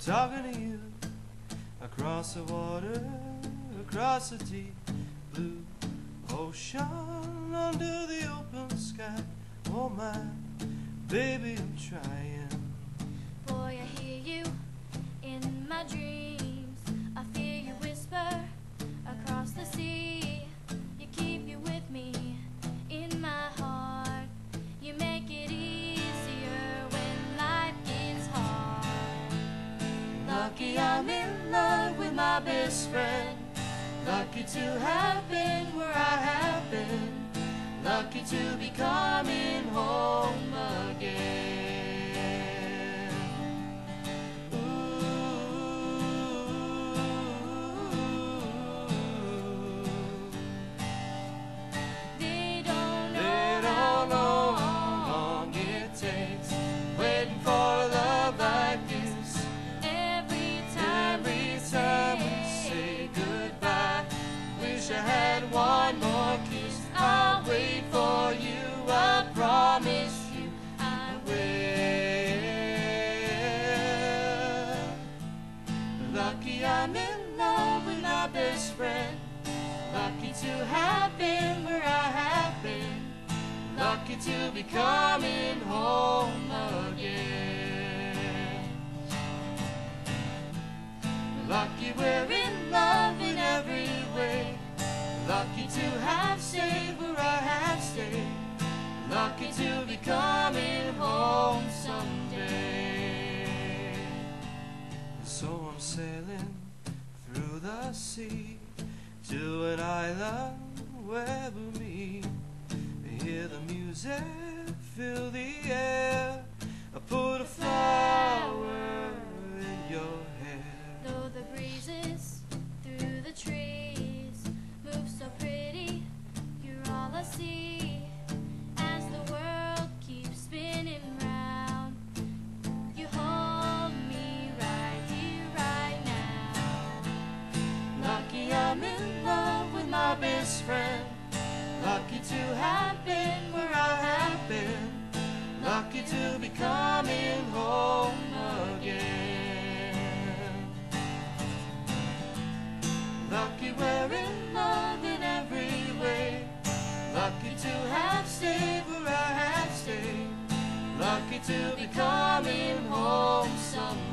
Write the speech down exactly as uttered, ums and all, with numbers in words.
talking to you across the water, across the deep blue ocean, under the open sky. Oh my baby, I'm trying. Boy, I hear you in my dreams. I fear you whisper across the sea. You keep you with me in my heart. You make it easier when life gets hard. Lucky I'm in love with my best friend. Lucky to have been where I have been. Lucky to be coming home again. Ooh. They don't know, they don't know how long it takes waiting for a love like this. Every time, every time we say goodbye, wish I had one more kiss. I'll wait for you, I promise you I will. Lucky I'm in love with my best friend. Lucky to have been where I have been. Lucky to be coming home again. Lucky we're in love in every way. Lucky to have stayed where I have stayed. Lucky to be coming home someday. So I'm sailing through the sea to an island where we meet. Hear the music, fill the air. I put a flower in your hair. Though the breezes through the trees move so pretty, you're all I see. As the world keeps spinning round, you hold me right here, right now. Lucky I'm in love with my best friend. Lucky to have been where I have been. Lucky to be coming home again. Lucky we're in love in every way. Lucky to have stayed where I have stayed. Lucky to be coming home someday.